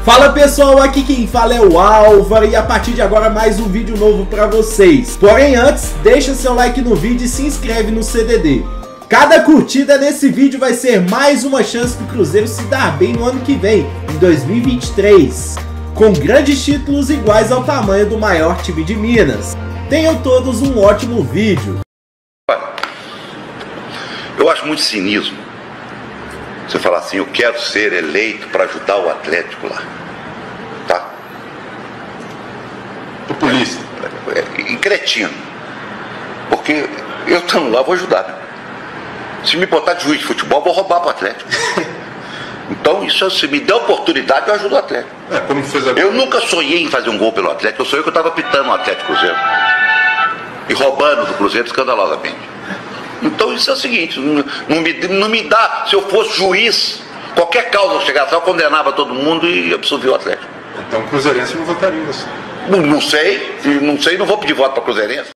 Fala pessoal, aqui quem fala é o Álvaro e a partir de agora mais um vídeo novo pra vocês. Porém antes, deixa seu like no vídeo e se inscreve no CDD. Cada curtida nesse vídeo vai ser mais uma chance do Cruzeiro se dar bem no ano que vem, em 2023. Com grandes títulos iguais ao tamanho do maior time de Minas. Tenham todos um ótimo vídeo. Eu acho muito cinismo você falar assim, eu quero ser eleito para ajudar o Atlético lá, tá? Populista. E cretino. Porque eu estando lá, vou ajudar, né? Se me botar de juiz de futebol, vou roubar para o Atlético. Então, isso, se me der oportunidade, eu ajudo o Atlético. Como fez a... Eu nunca sonhei em fazer um gol pelo Atlético, eu sonhei que eu estava pitando o Atlético Cruzeiro. E roubando do Cruzeiro escandalosamente. Então isso é o seguinte, não me dá, se eu fosse juiz, qualquer causa eu chegasse lá, eu condenava todo mundo e absolvia o Atlético. Então o cruzeirense não votaria em você. Não sei, não vou pedir voto para Cruzeirense.